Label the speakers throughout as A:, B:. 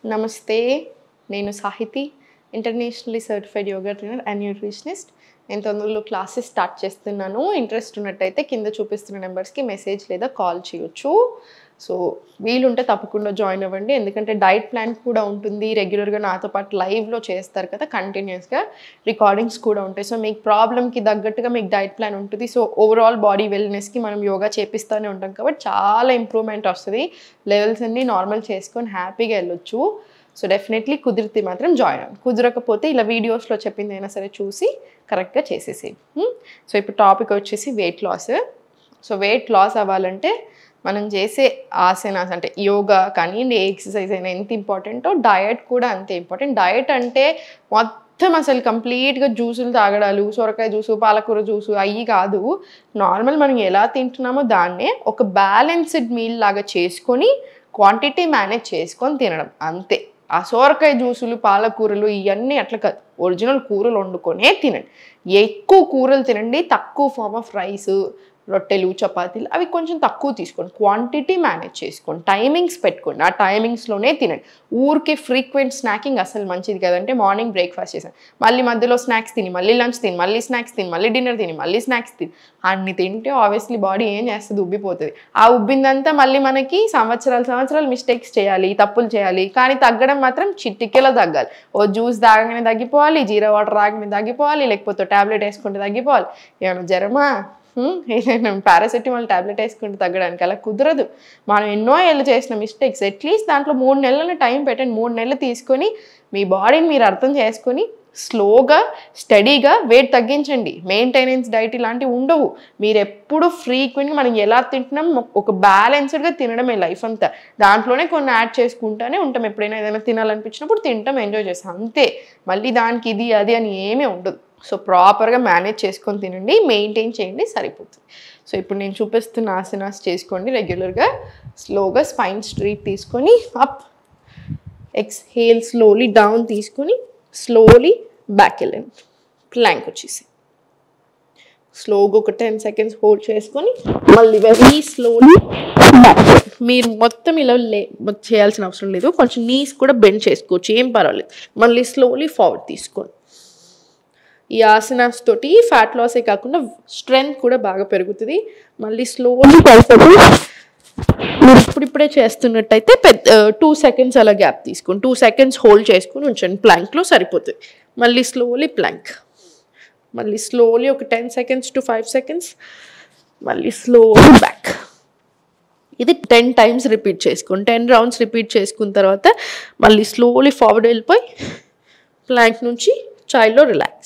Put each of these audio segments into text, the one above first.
A: నమస్తే, నేను Sahithi, internationally certified yoga trainer and nutritionist. నేను తొందరలో క్లాసెస్ స్టార్ట్ చేస్తున్నాను. ఇంట్రెస్ట్ ఉన్నట్టయితే కింద చూపిస్తున్న నెంబర్స్కి మెసేజ్ లేదా కాల్ చేయొచ్చు. సో వీలుంటే తప్పకుండా జాయిన్ అవ్వండి, ఎందుకంటే డైట్ ప్లాన్ కూడా ఉంటుంది. రెగ్యులర్గా నాతో పాటు లైవ్లో చేస్తారు కదా, కంటిన్యూస్గా రికార్డింగ్స్ కూడా ఉంటాయి. సో మీకు ప్రాబ్లమ్కి తగ్గట్టుగా మీకు డైట్ ప్లాన్ ఉంటుంది. సో ఓవరాల్ బాడీ వెల్నెస్కి మనం యోగా చేపిస్తూనే ఉంటాం కాబట్టి చాలా ఇంప్రూవ్మెంట్ వస్తుంది. లెవెల్స్ అన్నీ నార్మల్ చేసుకొని హ్యాపీగా వెళ్ళొచ్చు. సో డెఫినెట్లీ కుదిరితే మాత్రం జాయిన్ అవ్వండి. కుదరకపోతే ఇలా వీడియోస్లో చెప్పింది అయినా సరే చూసి కరెక్ట్గా చేసేసేది. సో ఇప్పుడు టాపిక్ వచ్చేసి weight loss. So weight loss అవ్వాలంటే మనం చేసే ఆసనాస్ అంటే యోగా కానీ ఏ ఎక్సర్సైజ్ అయినా ఎంత ఇంపార్టెంటో డయట్ కూడా అంతే ఇంపార్టెంట్. డయట్ అంటే మొత్తం అసలు కంప్లీట్గా జ్యూసులు తాగడాలు, సొరకాయ జ్యూసు, పాలకూర జ్యూసు అవి కాదు. నార్మల్ మనం ఎలా తింటున్నామో దాన్నే ఒక బ్యాలెన్స్డ్ మీల్ లాగా చేసుకొని క్వాంటిటీ మేనేజ్ చేసుకొని తినడం అంతే. ఆ సొరకాయ జ్యూసులు, పాలకూరలు ఇవన్నీ అట్లా కాదు, ఒరిజినల్ కూరలు వండుకొనే తినండి. ఎక్కువ కూరలు తినండి, తక్కువ ఫామ్ ఆఫ్ రైస్, రొట్టెలు, చపాతీలు అవి కొంచెం తక్కువ తీసుకోండి. క్వాంటిటీ మేనేజ్ చేసుకోండి, టైమింగ్స్ పెట్టుకోండి, ఆ టైమింగ్స్లోనే తినండి. ఊరికే ఫ్రీక్వెంట్ స్నాకింగ్ అసలు మంచిది కదంటే మార్నింగ్ బ్రేక్ఫాస్ట్ చేశాను, మళ్ళీ మధ్యలో స్నాక్స్ తిని, మళ్ళీ లంచ్ తిని, మళ్ళీ స్నాక్స్ తిని, మళ్ళీ డిన్నర్ తిని, మళ్ళీ స్నాక్స్ తిని అన్ని తింటే ఆబ్వియస్లీ బాడీ ఏం చేస్తుంది, ఉబ్బిపోతుంది. ఆ ఉబ్బిందంతా మళ్ళీ మనకి సంవత్సరాలు మిస్టేక్స్ చేయాలి, తప్పులు చేయాలి, కానీ తగ్గడం మాత్రం చిటికెలో తగ్గాలి. ఓ జ్యూస్ తాగగానే తగ్గిపోవాలి, జీరా వాటర్ తాగగానే తగ్గిపోవాలి, లేకపోతే ట్యాబ్లెట్ వేసుకుంటే తగ్గిపోవాలి. ఏమైనా జ్వరమా, ఏదైనా పారాసెటమాల్ ట్యాబ్లెట్ వేసుకుంటే తగ్గడానికి అలా కుదరదు. మనం ఎన్నో ఏళ్ళు చేసిన మిస్టేక్స్, అట్లీస్ట్ దాంట్లో 3 నెలల టైం పెట్టండి. 3 నెలలు తీసుకొని మీ బాడీని మీరు అర్థం చేసుకొని స్లోగా స్టడీగా వెయిట్ తగ్గించండి. మెయింటెనెన్స్ డైట్ ఇలాంటివి ఉండవు. మీరు ఎప్పుడు ఫ్రీక్వెంట్గా మనం ఎలా తింటున్నాం ఒక బ్యాలెన్స్డ్గా తినడమే లైఫ్ అంతా. దాంట్లోనే కొన్ని యాడ్ చేసుకుంటూనే ఉంటాం. ఎప్పుడైనా ఏదైనా తినాలనిపించినప్పుడు తింటాం, ఎంజాయ్ చేస్తాం అంతే. మళ్ళీ దానికి ఇది అది అని ఏమీ ఉండదు. సో ప్రాపర్గా మేనేజ్ చేసుకొని తినండి, మెయింటైన్ చేయండి, సరిపోతుంది. సో ఇప్పుడు నేను చూపిస్తున్న ఆసనాస్ చేసుకోండి రెగ్యులర్గా. స్లోగా స్పైన్ స్ట్రైట్ తీసుకొని అప్, ఎక్స్హేల్ స్లోలీ డౌన్ తీసుకొని స్లోలీ బ్యాక్ వెళ్ళండి. ప్లాంక్ వచ్చేసి స్లోగా ఒక 10 సెకండ్స్ హోల్డ్ చేసుకొని మళ్ళీ వెరీ స్లోలీ బ్యాక్. మీరు మొత్తం ఇలా చేయాల్సిన అవసరం లేదు, కొంచెం నీస్ కూడా బెండ్ చేసుకోవచ్చు, ఏం పర్వాలేదు. మళ్ళీ స్లోలీ ఫార్వర్డ్ తీసుకోండి. ఈ ఆసనాస్ తోటి ఫ్యాట్ లాసే కాకుండా స్ట్రెంగ్త్ కూడా బాగా పెరుగుతుంది. మళ్ళీ స్లోలీ పడుతుంది. మీరు ఇప్పుడిప్పుడే చేస్తున్నట్టయితే 2 సెకండ్స్ అలా గ్యాప్ తీసుకొని 2 సెకండ్స్ హోల్డ్ చేసుకుని ఉంచండి, ప్లాంక్లో సరిపోతుంది. మళ్ళీ స్లోలీ ప్లాంక్, మళ్ళీ స్లోలీ ఒక 10 సెకండ్స్ టు 5 సెకండ్స్, మళ్ళీ స్లోలీ బ్యాక్. ఇది 10 టైమ్స్ రిపీట్ చేసుకోండి. 10 రౌండ్స్ రిపీట్ చేసుకున్న తర్వాత మళ్ళీ స్లోలీ ఫార్వర్డ్ వెళ్ళిపోయి ప్లాంక్ నుంచి చైల్డ్లో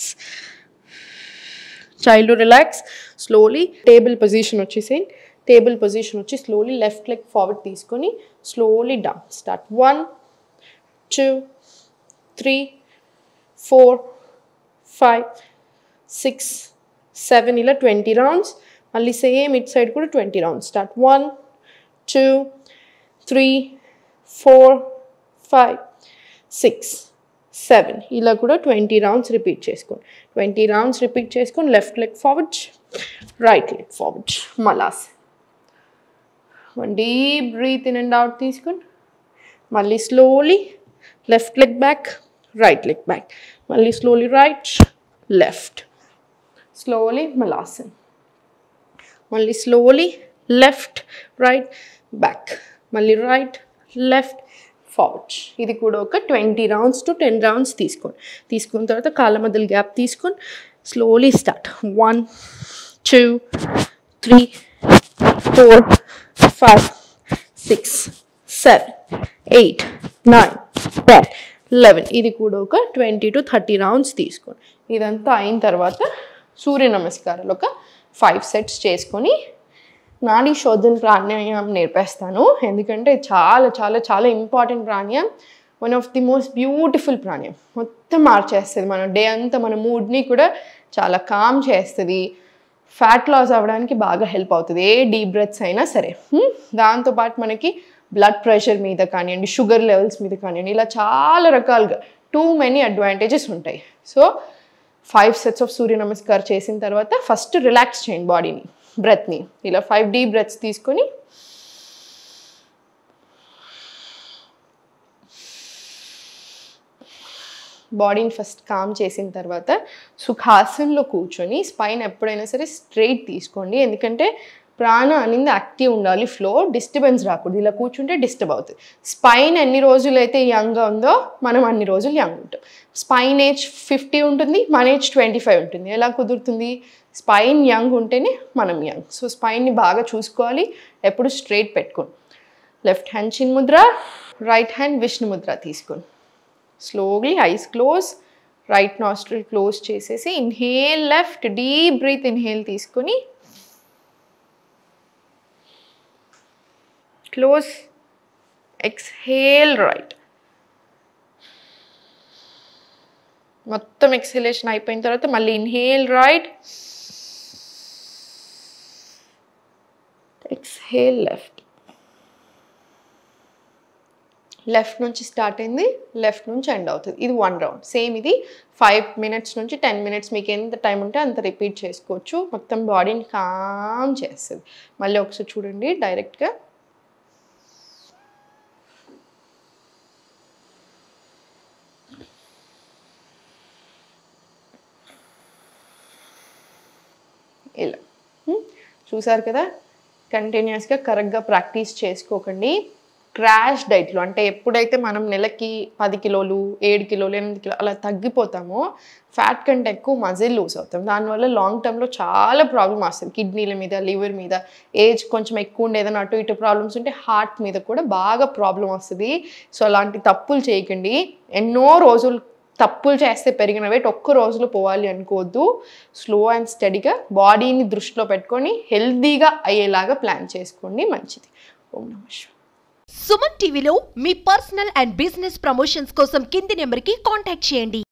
A: రిలాక్స్. స్లోలీ టేబుల్ పొజిషన్ వచ్చేసేయండి. టేబుల్ పొజిషన్ వచ్చి స్లోలీ లెఫ్ట్ లెగ్ ఫార్వర్డ్ తీసుకొని స్లోలీ డౌన్. స్టార్ట్ 1 2 3 4 5 6 7 ఇలా 20 రౌండ్స్. మళ్ళీ సేమ్ ఇట్ సైడ్ కూడా 20 రౌండ్స్. స్టార్ట్ 1 2 3 4 5 6 7 ఇలా కూడా 20 రౌండ్స్ రిపీట్ చేసుకోండి. 20 రౌండ్స్ రిపీట్ చేసుకొని left leg forward, right leg forward. మలాస్ 1 deep breath in and out తీసుకొని మళ్ళీ slowly left leg back, right leg back, మళ్ళీ slowly right left, slowly malasan, మళ్ళీ స్లోలీ లెఫ్ట్ రైట్ బ్యాక్, మళ్ళీ రైట్ లెఫ్ట్ ఫార్వర్డ్. ఇది కూడా ఒక 20 రౌండ్స్ టు 10 రౌండ్స్ తీసుకున్న తర్వాత కాళ్ళ మధ్యలో గ్యాప్ తీసుకొని స్లోలీ స్టార్ట్ 1 2 3 4 5 6 7 8 9 10 11. ఇది కూడా ఒక 20 to 30 రౌండ్స్ తీసుకోండి. ఇదంతా అయిన తర్వాత సూర్య నమస్కారాలు ఒక 5 సెట్స్ చేసుకొని నాడీ శోధన ప్రాణాయామం నేర్పేస్తాను, ఎందుకంటే చాలా చాలా చాలా important pranayamam. One of the most beautiful pranayamam. మొత్తం మార్చేస్తుంది మన డే అంతా, మన మూడ్ని కూడా చాలా కామ్ చేస్తుంది. ఫ్యాట్ లాస్ అవ్వడానికి బాగా హెల్ప్ అవుతుంది ఏ డీప్ బ్రెత్స్ అయినా సరే. దాంతోపాటు మనకి బ్లడ్ ప్రెషర్ మీద కానివ్వండి, షుగర్ లెవెల్స్ మీద కానివ్వండి, ఇలా చాలా రకాలుగా టూ మెనీ అడ్వాంటేజెస్ ఉంటాయి. So 5 sets of Surya Namaskaram చేసిన తర్వాత ఫస్ట్ రిలాక్స్ చేయండి బాడీని, బ్రెత్ని. ఇలా 5 డీప్ బ్రెత్స్ తీసుకొని బాడీని ఫస్ట్ కామ్ చేసిన తర్వాత సుఖాసనంలో కూర్చొని స్పైన్ ఎప్పుడైనా సరే స్ట్రైట్ తీసుకోండి. ఎందుకంటే ప్రాణ అనేది యాక్టివ్ ఉండాలి, ఫ్లో డిస్టర్బెన్స్ రాకూడదు. ఇలా కూర్చుంటే డిస్టర్బ్ అవుతుంది. స్పైన్ ఎన్ని రోజులు అయితే యంగ్గా ఉందో మనం అన్ని రోజులు యంగ్ ఉంటాం. స్పైన్ ఏజ్ 50 ఉంటుంది, మన ఏజ్ 25 ఉంటుంది. ఎలా కుదురుతుంది? స్పైన్ యంగ్ ఉంటేనే మనం యంగ్. సో స్పైన్ని బాగా చూసుకోవాలి, ఎప్పుడు స్ట్రైట్ పెట్టుకోండి. లెఫ్ట్ హ్యాండ్ చిన్ ముద్ర, రైట్ హ్యాండ్ విష్ణు ముద్ర తీసుకోండి. Slowly eyes close, right nostril close చేసేసి inhale left, deep breath inhale తీసుకొని క్లోజ్, ఎక్స్హేల్ రైట్. మొత్తం ఎక్స్హేలేషన్ అయిపోయిన తర్వాత మళ్ళీ inhale right, exhale left. Left నుంచి స్టార్ట్ అయింది, లెఫ్ట్ నుంచి ఎండ్ అవుతుంది. ఇది 1 రౌండ్. సేమ్ ఇది 5 minutes నుంచి 10 minutes మీకు ఎంత టైం ఉంటే అంత రిపీట్ చేసుకోవచ్చు. మొత్తం బాడీని కామ్ చేస్తుంది. మళ్ళీ ఒకసారి చూడండి డైరెక్ట్గా. ఇలా చూసారు కదా. కంటిన్యూస్గా కరెక్ట్గా ప్రాక్టీస్ చేసుకోకండి. క్రాష్ డైట్లో అంటే ఎప్పుడైతే మనం నెలకి 10 కిలోలు 7 కిలోలు 8 కిలో అలా తగ్గిపోతామో ఫ్యాట్ కంటే ఎక్కువ మజిల్ లూజ్ అవుతాం. దానివల్ల లాంగ్ టర్మ్లో చాలా ప్రాబ్లమ్ వస్తుంది. కిడ్నీల మీద, లివర్ మీద, ఏజ్ కొంచెం ఎక్కువ ఉండే ఏదైనా అటు ఇటు ప్రాబ్లమ్స్ ఉంటే హార్ట్ మీద కూడా బాగా ప్రాబ్లం వస్తుంది. సో అలాంటి తప్పులు చేయకండి. ఎన్నో రోజులు తప్పులు చేస్తే పెరిగిన వెయిట్ ఒక్క రోజులో పోవాలి అనుకోవద్దు. స్లో అండ్ స్టడీగా బాడీని దృష్టిలో పెట్టుకొని హెల్తీగా అయ్యేలాగా ప్లాన్ చేసుకోండి. మంచిది. ఓం నమః శివాయ.
B: సుమన్ టీవీలో మీ పర్సనల్ అండ్ బిజినెస్ ప్రమోషన్స్ కోసం కింది నెంబర్కి కాంటాక్ట్ చేయండి.